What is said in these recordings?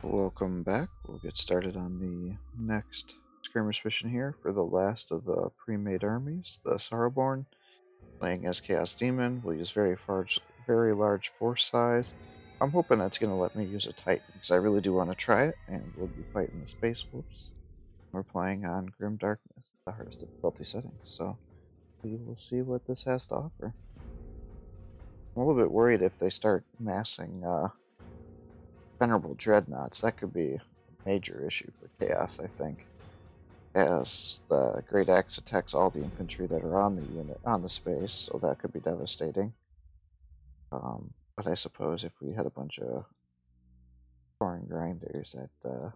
Welcome back. We'll get started on the next skirmish mission here for the last of the pre-made armies, the Sorrowborn. Playing as Chaos Demon, we'll use very large force size. I'm hoping that's going to let me use a Titan, because I really do want to try it, and we'll be fighting the Space Wolves. We're playing on Grim Darkness, the hardest difficulty setting, so we will see what this has to offer. I'm a little bit worried if they start massing Venerable Dreadnoughts. That could be a major issue for Chaos, I think, as the Great Axe attacks all the infantry that are on the unit on the space, so that could be devastating. But I suppose if we had a bunch of foreign grinders, that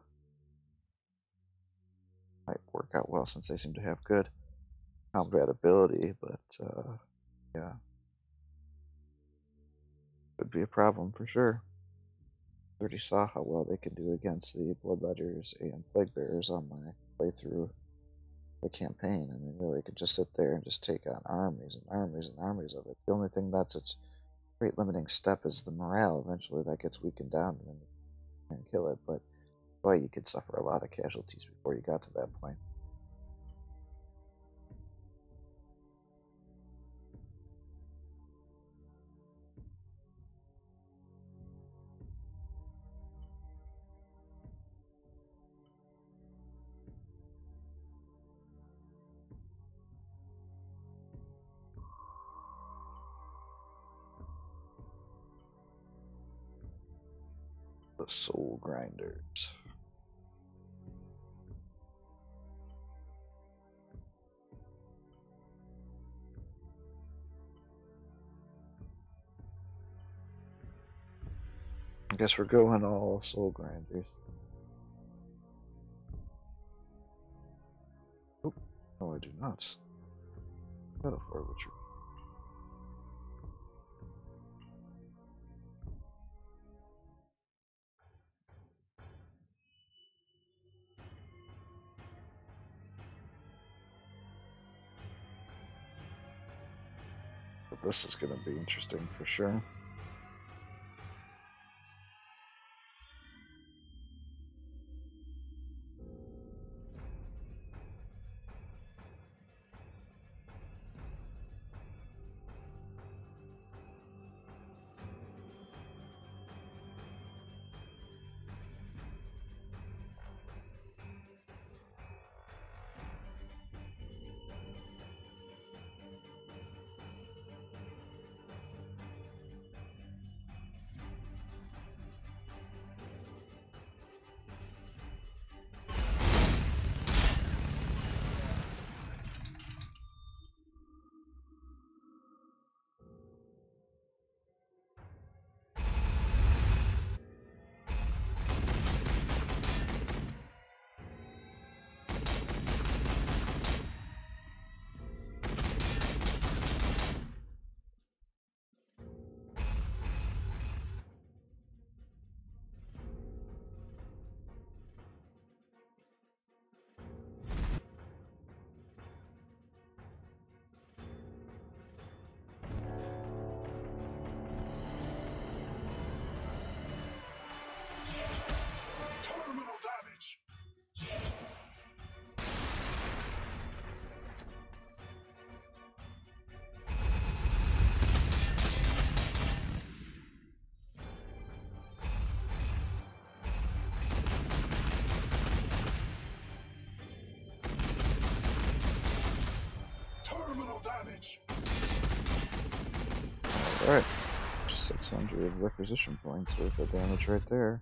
might work out well since they seem to have good combat ability. But yeah, could be a problem for sure. Already saw how well they can do against the Bloodletters and Plague Bearers on my playthrough the campaign. I mean, really, could just sit there and just take on armies and armies and armies of it. The only thing that's its great limiting step is the morale. Eventually, that gets weakened down, and then you can kill it. But boy, you could suffer a lot of casualties before you got to that point. The Soul Grinders. I guess we're going all Soul Grinders. Oh, no, I do not. Metaphor retreat. But this is going to be interesting for sure. Alright, 600 requisition points worth of damage right there.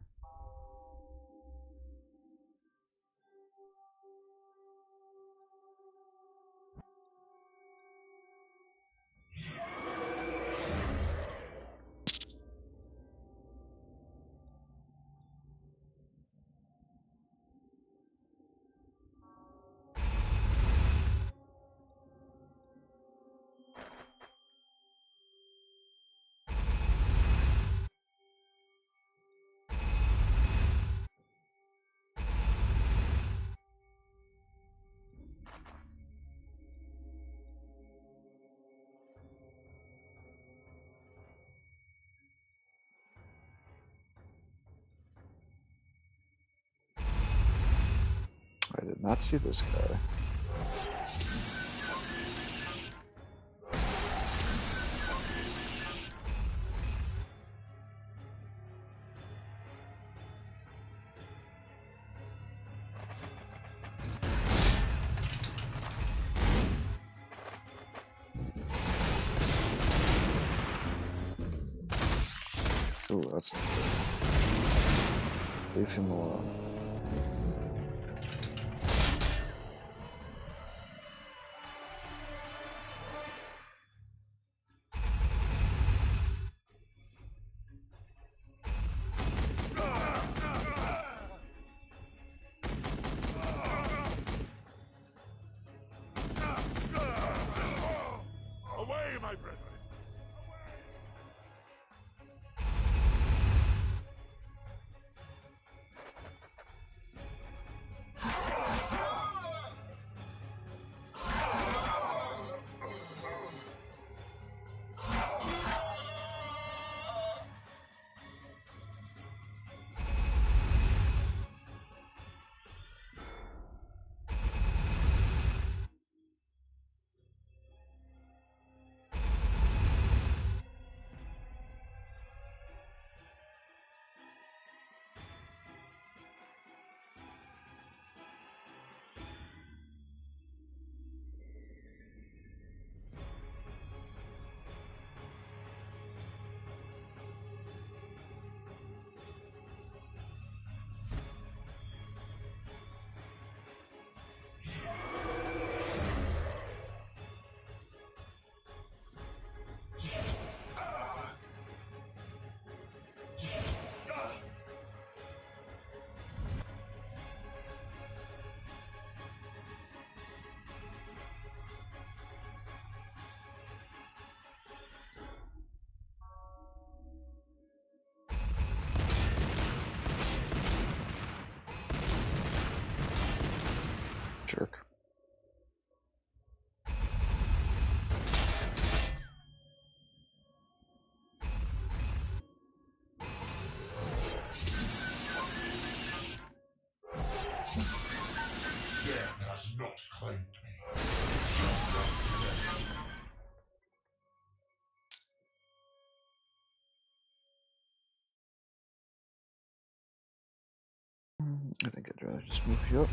I did not see this guy. Ooh, that's not good. Leave him alone. Away, my brethren! Jerk. Death has not claimed me. Just not today. I think I'd rather just move you up.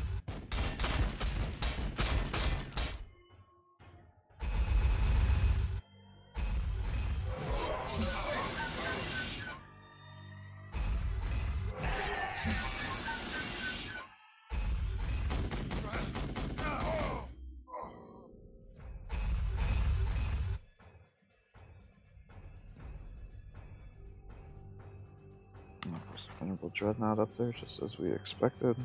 There's a venerable dreadnought up there, just as we expected.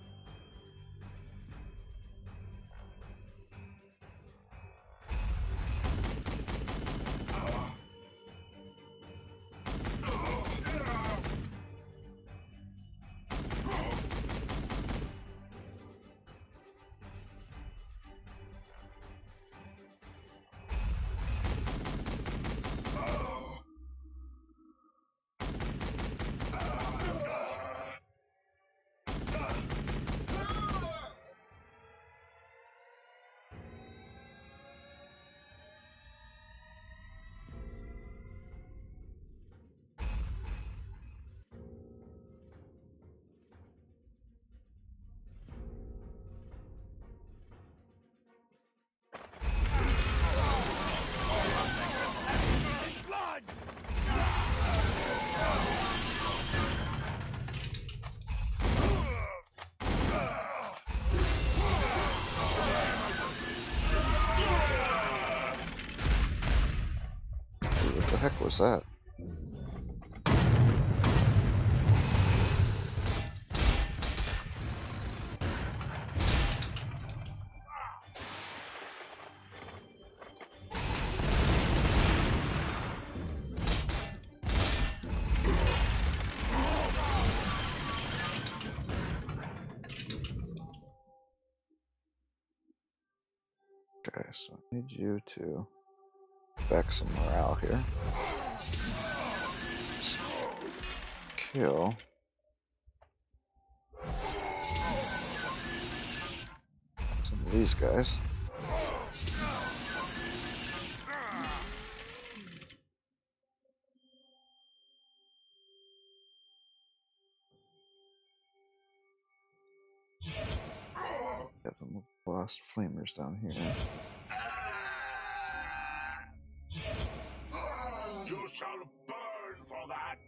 What the heck was that? Okay, so I need you to back some morale here. So, kill. these guys. Got some lost flamers down here. You shall burn for that!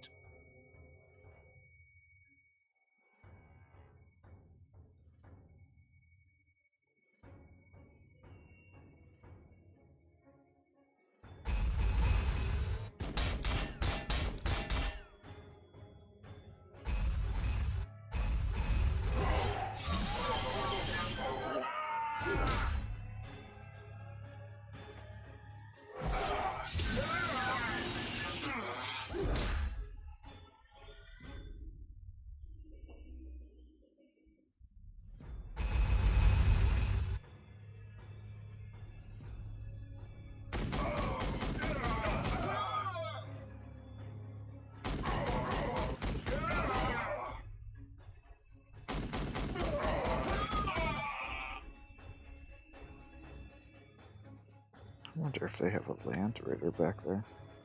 I wonder if they have a land raider back there.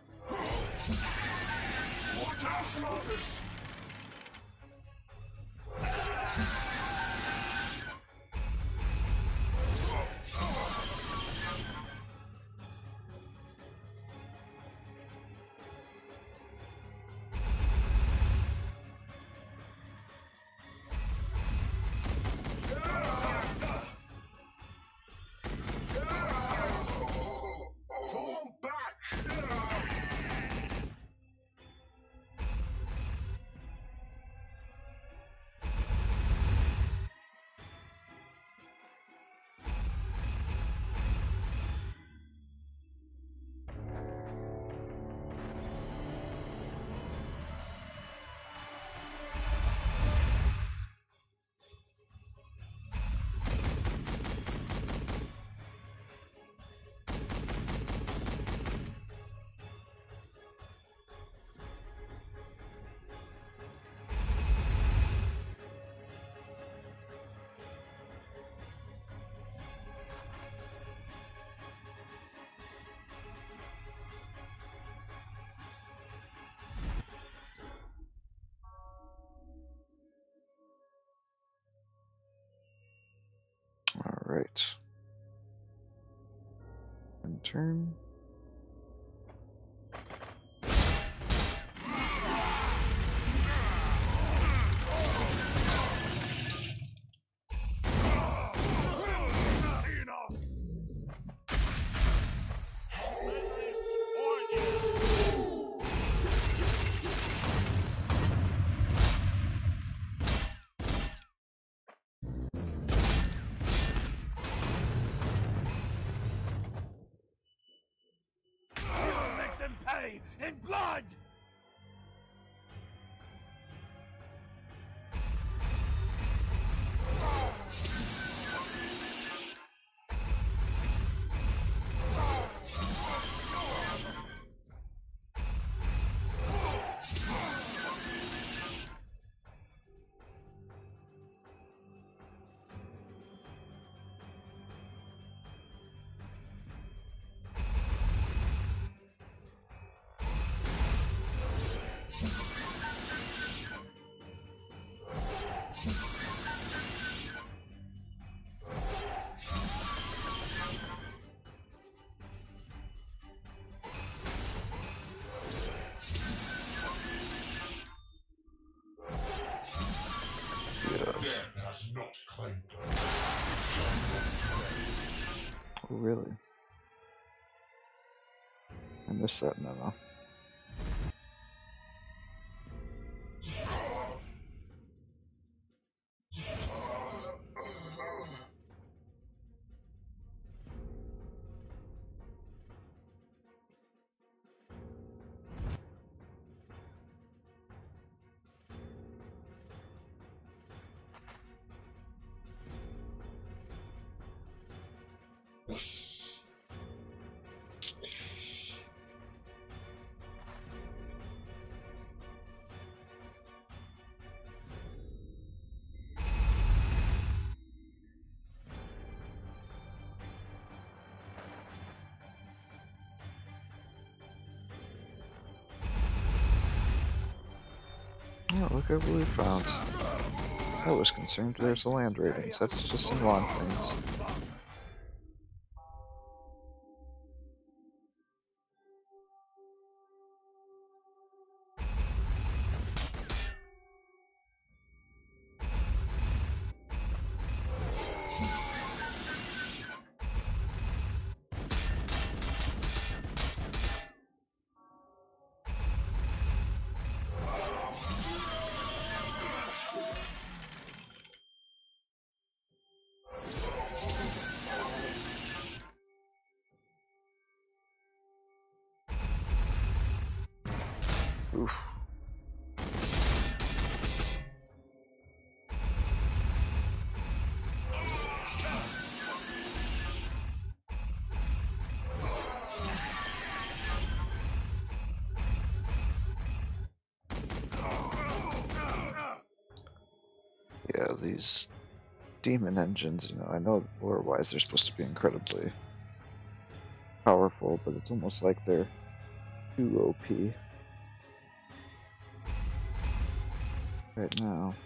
Watch out, brothers! Fall back! Alright. In turn. In blood! Death has not claimed us. Oh, really? I missed that memo. Oh, look at what we found. I was concerned there's a land raiding. That's just some lawn things. Oof. Yeah, these demon engines, you know, I know lore-wise they're supposed to be incredibly powerful, but it's almost like they're too OP right now.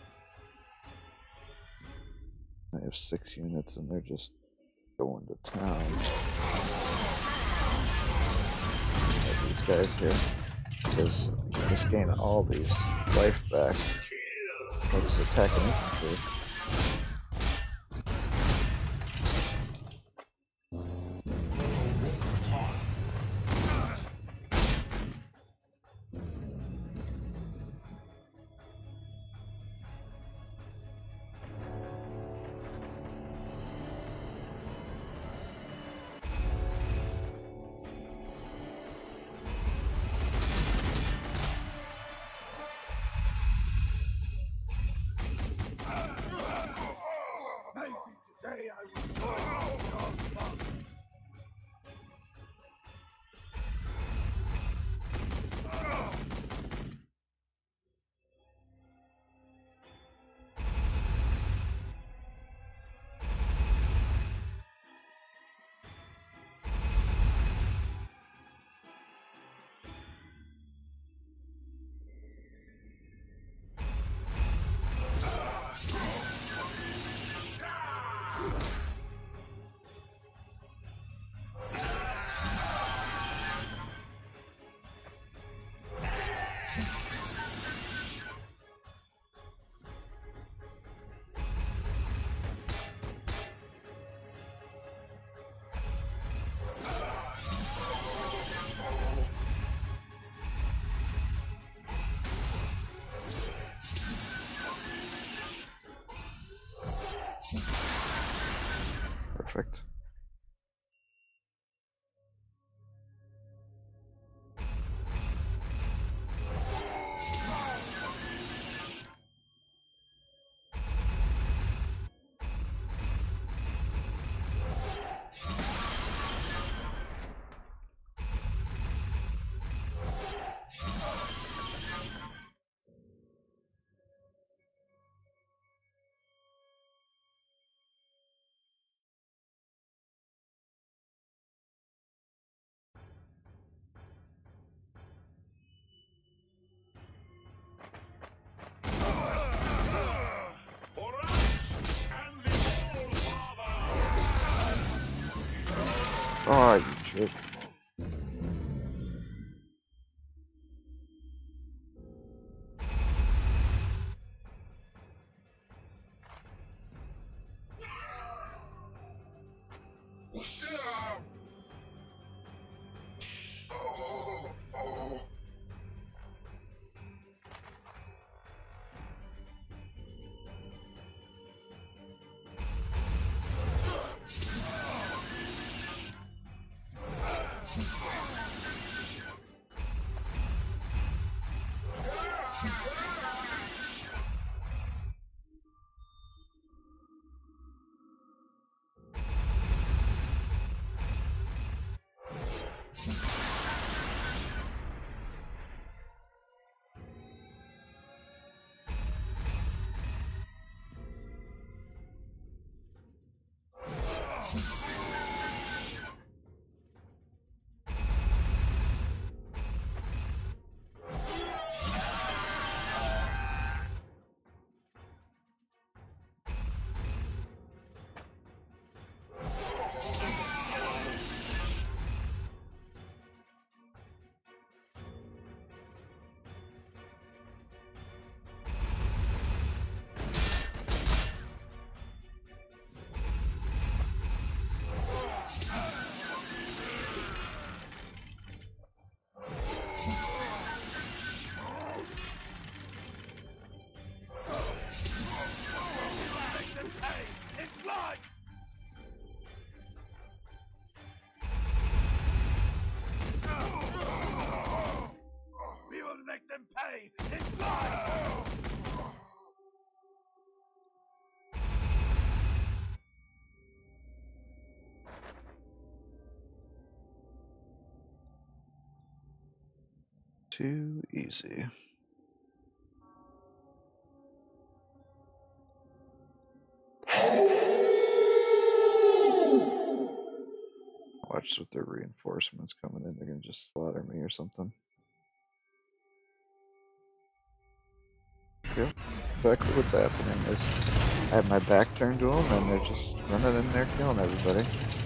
I have 6 units and they're just going to town. At these guys here, because you just gain all these life back. I'll just attack an infantry. Perfect. Oh, you jerk. too easy. Watch with their reinforcements coming in. They're gonna just slaughter me or something. Yep. Exactly what's happening is I have my back turned to them and they're just running in there killing everybody.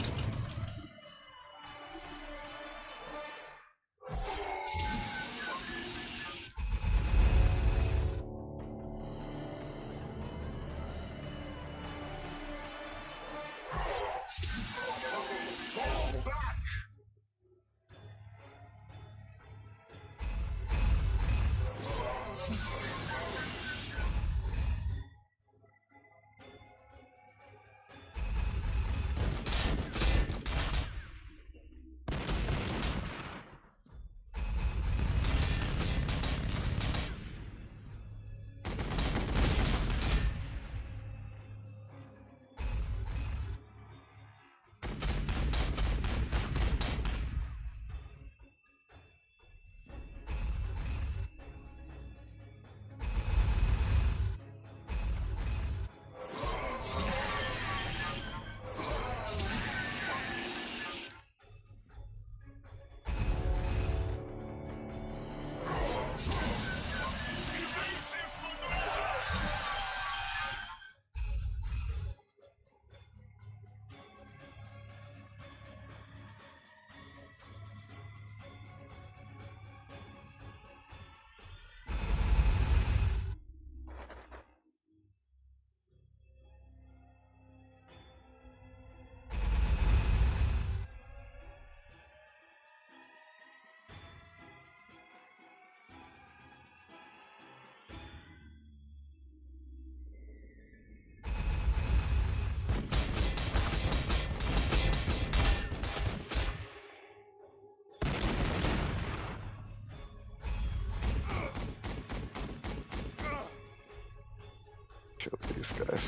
Kill these guys.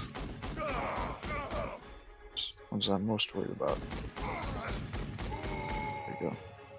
Ones I'm most worried about. There you go.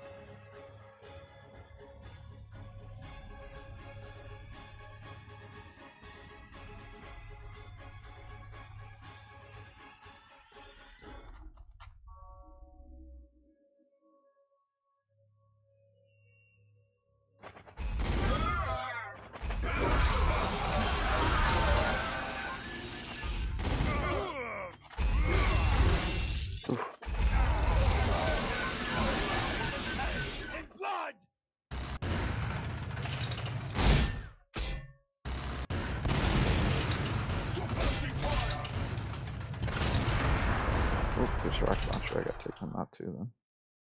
Oh, there's a rocket launcher. I gotta take them out too then.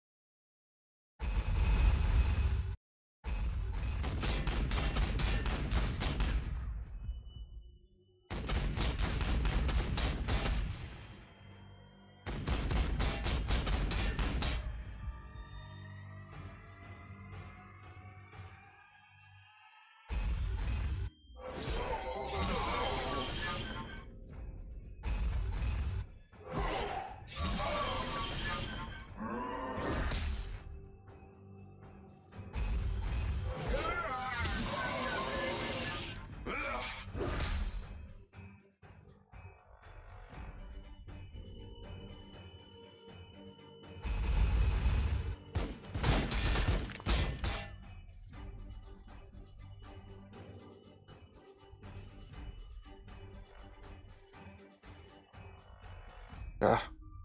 Ah.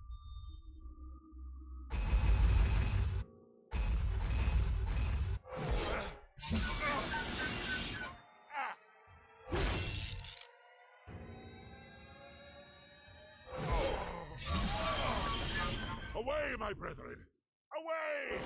Away, my brethren! Away!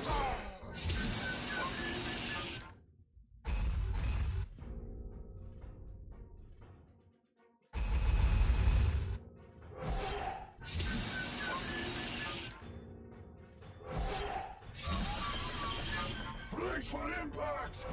Brace for impact!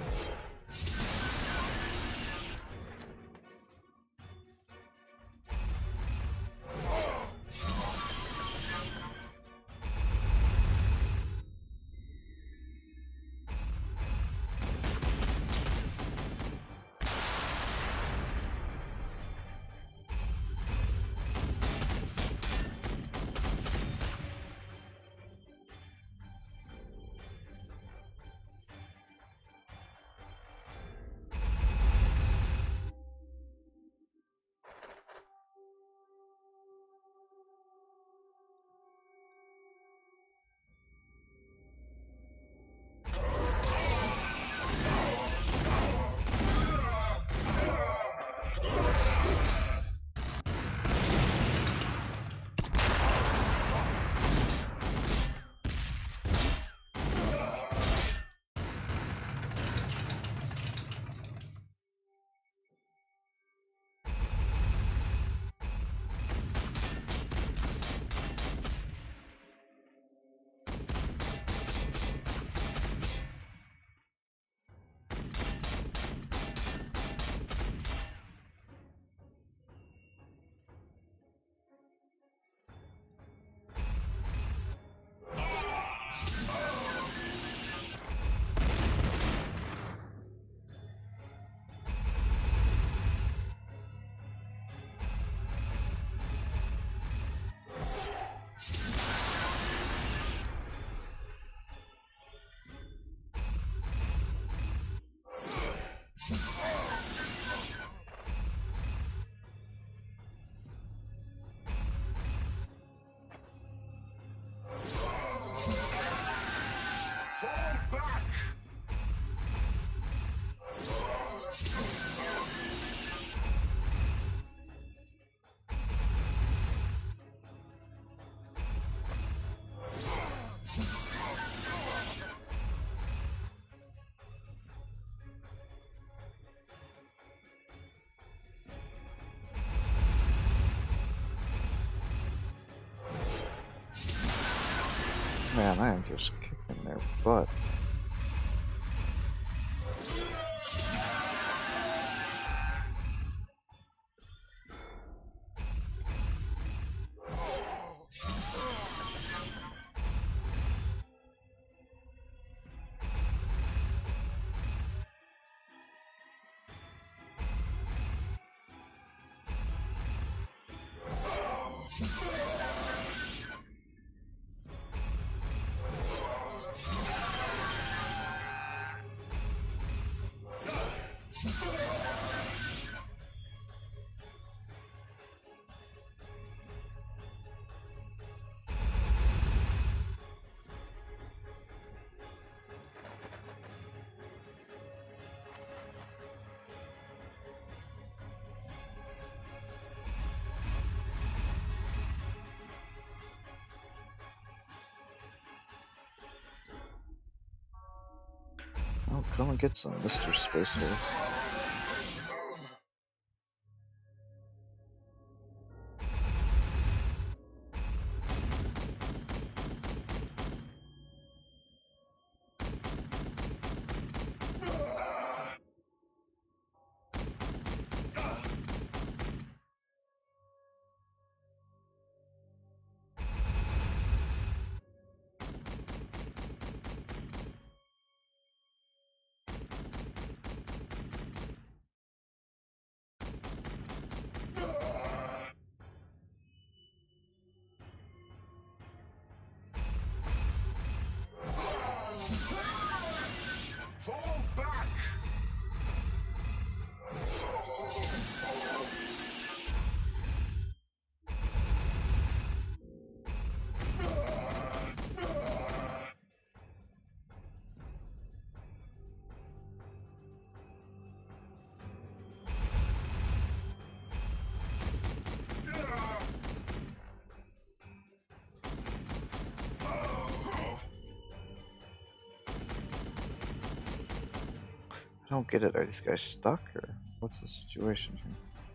Man, I am just kicking their butt. Oh, come and get some, Mr. Space Horse. Fall back! I don't get it. Are these guys stuck, or what's the situation here?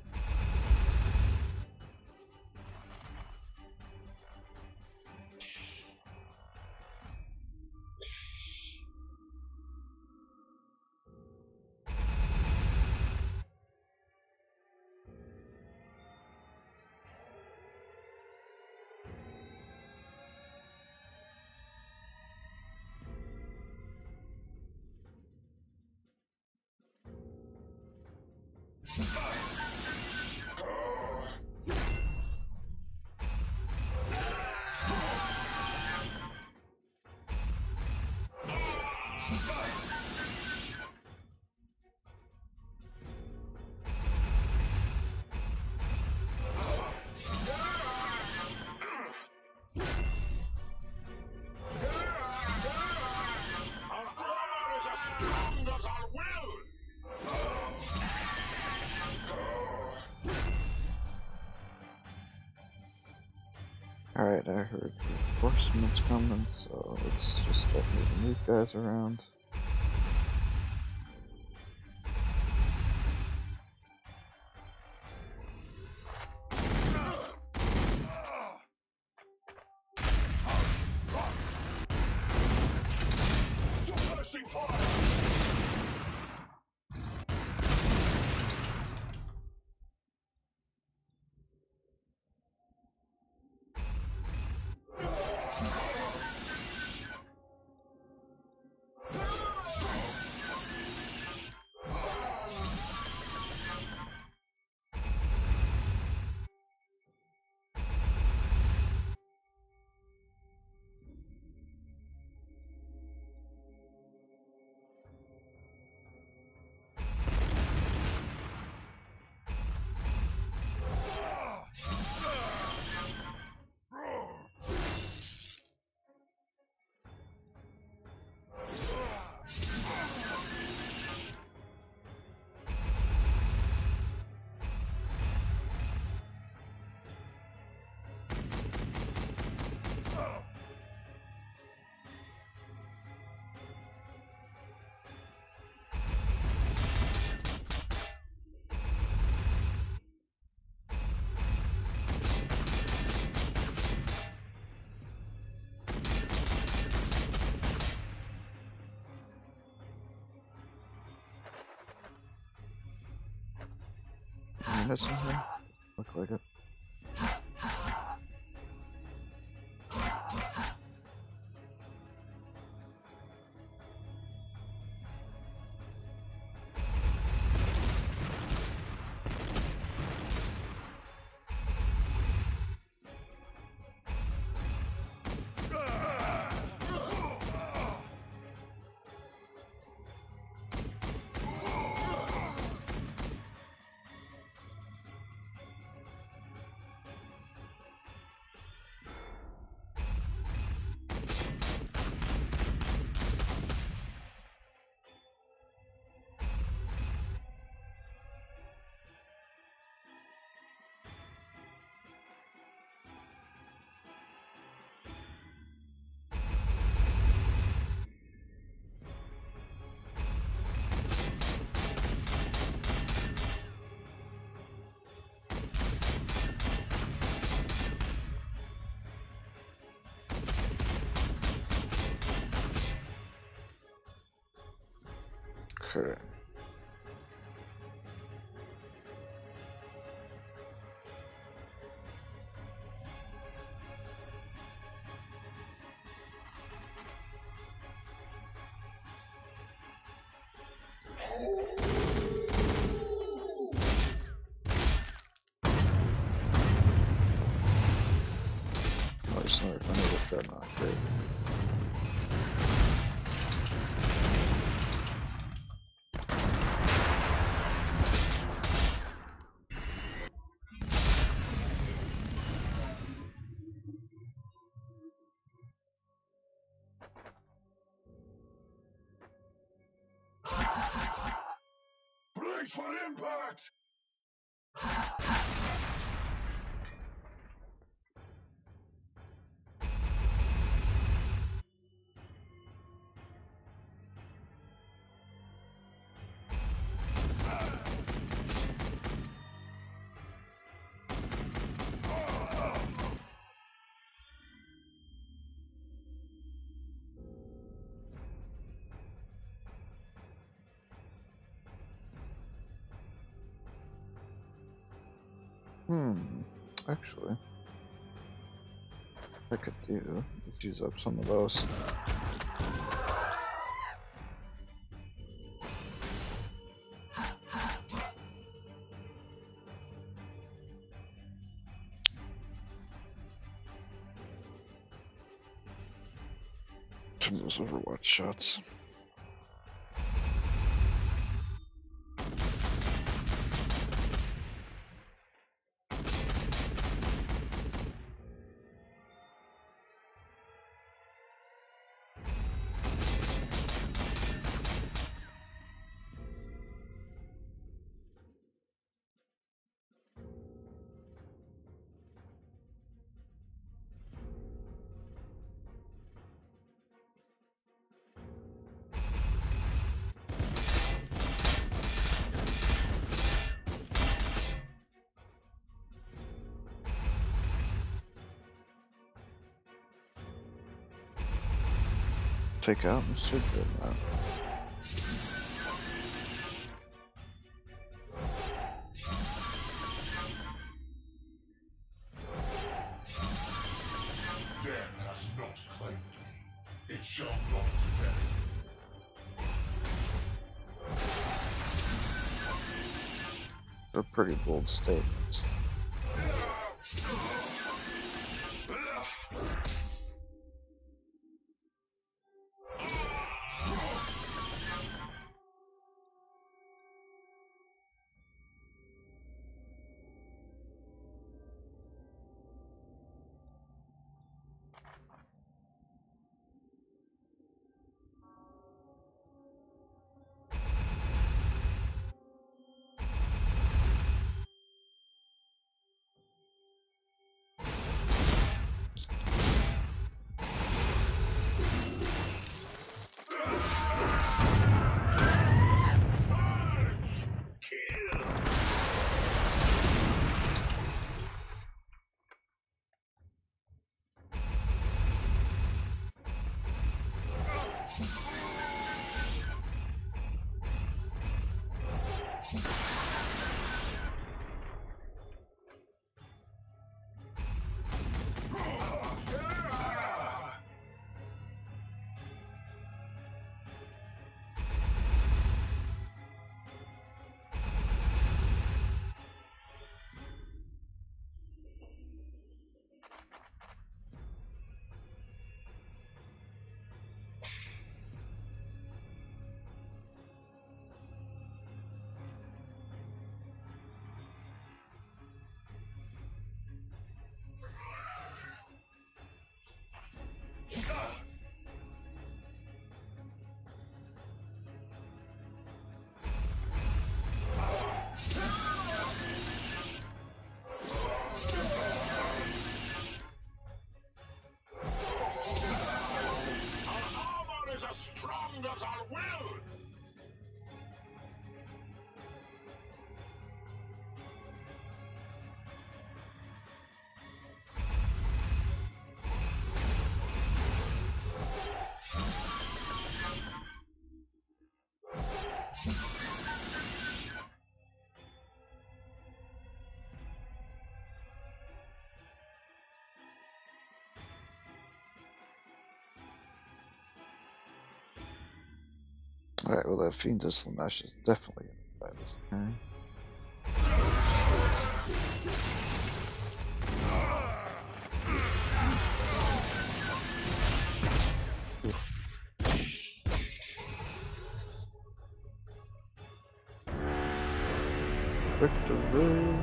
Alright, I heard reinforcements coming, so let's just start moving these guys around. bandits in here? Look like it. Okay. Oh, there's another with dreadnought. Great. Brace for impact! Actually, I could do is use up some of those. Some of those Overwatch shots. Take out Mr. Dreadnought. Death has not claimed me. It shall not today. They're pretty bold statements. Alright, well that Fiend's Slanesh is definitely gonna die this turn. Victory!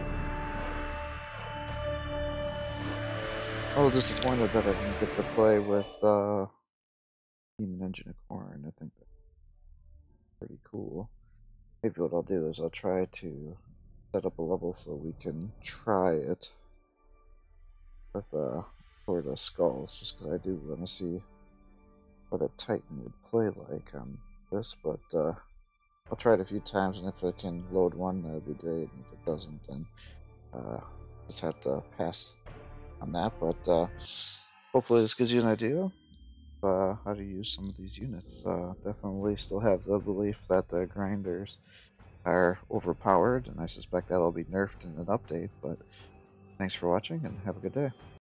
A little disappointed that I didn't get to play with Demon Engine Corn. I think that's pretty cool. Maybe what I'll do is I'll try to set up a level so we can try it with Sword of Skulls, just because I do want to see what a Titan would play like on this, but I'll try it a few times, and if I can load one, that would be great, and if it doesn't, then just have to pass on that, but hopefully this gives you an idea of how to use some of these units. Definitely still have the belief that the grinders are overpowered, and I suspect that'll be nerfed in an update, but thanks for watching, and have a good day.